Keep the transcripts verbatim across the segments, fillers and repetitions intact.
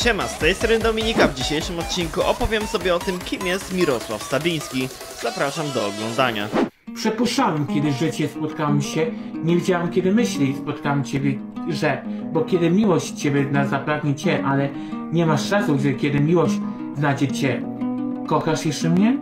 Siema, z tej strony Dominika. W dzisiejszym odcinku opowiem sobie o tym, kim jest Mirosław Stabiński. Zapraszam do oglądania. Przypuszczałem kiedyś, że cię spotkałem się, nie wiedziałem kiedy myśli spotkałem ciebie, że, bo kiedy miłość ciebie zapragnie cię, ale nie masz czasu, że kiedy miłość znajdzie cię. Kochasz jeszcze mnie?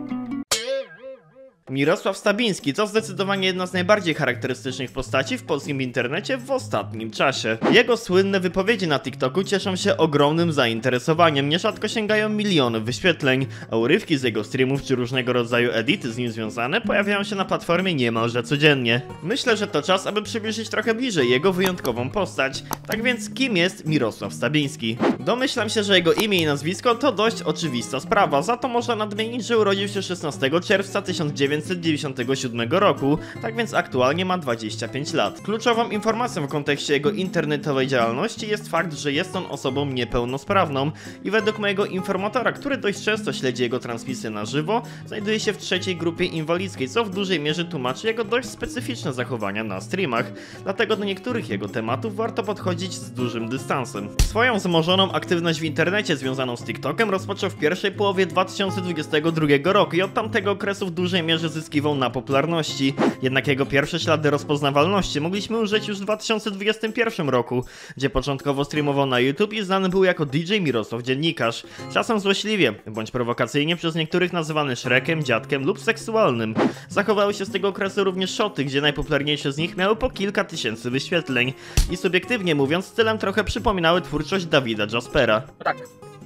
Mirosław Stabiński to zdecydowanie jedna z najbardziej charakterystycznych postaci w polskim internecie w ostatnim czasie. Jego słynne wypowiedzi na TikToku cieszą się ogromnym zainteresowaniem, nierzadko sięgają miliony wyświetleń, a urywki z jego streamów czy różnego rodzaju edity z nim związane pojawiają się na platformie niemalże codziennie. Myślę, że to czas, aby przybliżyć trochę bliżej jego wyjątkową postać. Tak więc kim jest Mirosław Stabiński? Domyślam się, że jego imię i nazwisko to dość oczywista sprawa, za to można nadmienić, że urodził się szesnastego czerwca tysiąc dziewięćset dziewięćdziesiątego siódmego roku, tak więc aktualnie ma dwadzieścia pięć lat. Kluczową informacją w kontekście jego internetowej działalności jest fakt, że jest on osobą niepełnosprawną i według mojego informatora, który dość często śledzi jego transmisje na żywo, znajduje się w trzeciej grupie inwalidzkiej, co w dużej mierze tłumaczy jego dość specyficzne zachowania na streamach. Dlatego do niektórych jego tematów warto podchodzić z dużym dystansem. Swoją wzmożoną aktywność w internecie związaną z TikTokiem rozpoczął w pierwszej połowie dwa tysiące dwudziestego drugiego roku i od tamtego okresu w dużej mierze zyskiwał na popularności. Jednak jego pierwsze ślady rozpoznawalności mogliśmy użyć już w dwa tysiące dwudziestym pierwszym roku, gdzie początkowo streamował na YouTube i znany był jako D J Mirosław Dziennikarz. Czasem złośliwie, bądź prowokacyjnie przez niektórych nazywany Szrekiem, dziadkiem lub seksualnym. Zachowały się z tego okresu również shoty, gdzie najpopularniejsze z nich miały po kilka tysięcy wyświetleń. I subiektywnie mówiąc, stylem trochę przypominały twórczość Dawida Jaspera. Tak.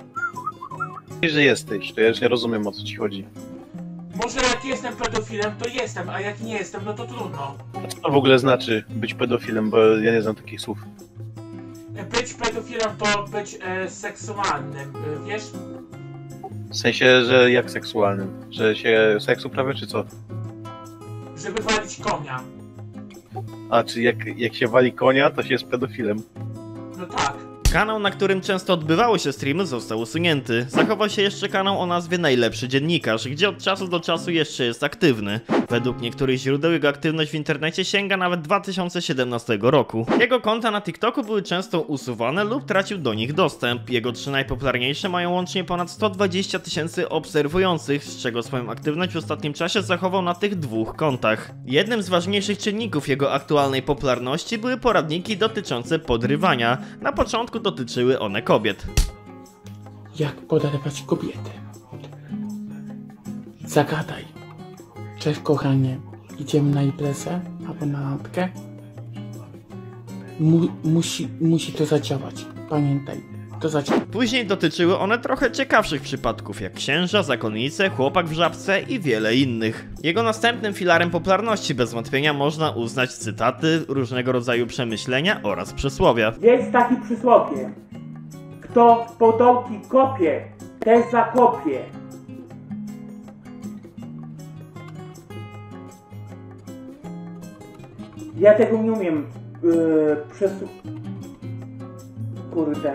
Że jesteś, to ja już nie rozumiem, o co ci chodzi. Może jak jestem pedofilem, to jestem, a jak nie jestem, no to trudno. A co to w ogóle znaczy być pedofilem, bo ja nie znam takich słów. Być pedofilem to być e, seksualnym, e, wiesz? W sensie, że jak seksualnym? Że się seks uprawia, czy co? Żeby walić konia. A, czy jak, jak się wali konia, to się jest pedofilem? No tak. Kanał, na którym często odbywały się streamy, został usunięty. Zachował się jeszcze kanał o nazwie Najlepszy Dziennikarz, gdzie od czasu do czasu jeszcze jest aktywny. Według niektórych źródeł jego aktywność w internecie sięga nawet dwa tysiące siedemnastego roku. Jego konta na TikToku były często usuwane lub tracił do nich dostęp. Jego trzy najpopularniejsze mają łącznie ponad sto dwadzieścia tysięcy obserwujących, z czego swoją aktywność w ostatnim czasie zachował na tych dwóch kontach. Jednym z ważniejszych czynników jego aktualnej popularności były poradniki dotyczące podrywania. Na początku dotyczyły one kobiet. Jak podarować kobiety? Zagadaj. Cześć kochanie, idziemy na imprezę albo na randkę? Mu musi, musi to zadziałać. Pamiętaj, to zadziała. Później dotyczyły one trochę ciekawszych przypadków, jak księża, zakonnice, chłopak w żabce i wiele innych. Jego następnym filarem popularności bez wątpienia można uznać cytaty, różnego rodzaju przemyślenia oraz przysłowia. Jest takie przysłowie. Kto w podołki kopie, ten zakopie. Ja tego nie umiem yy, przez... Kurde.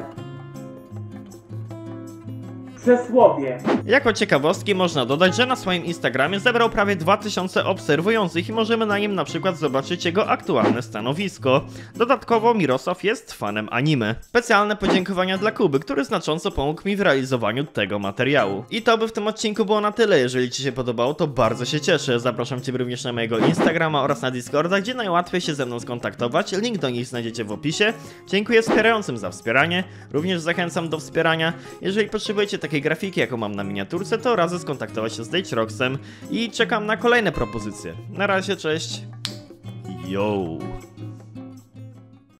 Przysłowie. Jako ciekawostki można dodać, że na swoim Instagramie zebrał prawie dwa tysiące obserwujących i możemy na nim na przykład zobaczyć jego aktualne stanowisko. Dodatkowo Mirosław jest fanem anime. Specjalne podziękowania dla Kuby, który znacząco pomógł mi w realizowaniu tego materiału. I to by w tym odcinku było na tyle. Jeżeli ci się podobało, to bardzo się cieszę. Zapraszam cię również na mojego Instagrama oraz na Discorda, gdzie najłatwiej się ze mną skontaktować. Link do nich znajdziecie w opisie. Dziękuję wspierającym za wspieranie. Również zachęcam do wspierania. Jeżeli potrzebujecie takiej grafiki, jaką mam na miniaturce, to razy skontaktować się z Dejczroxem i czekam na kolejne propozycje. Na razie, cześć. Yo.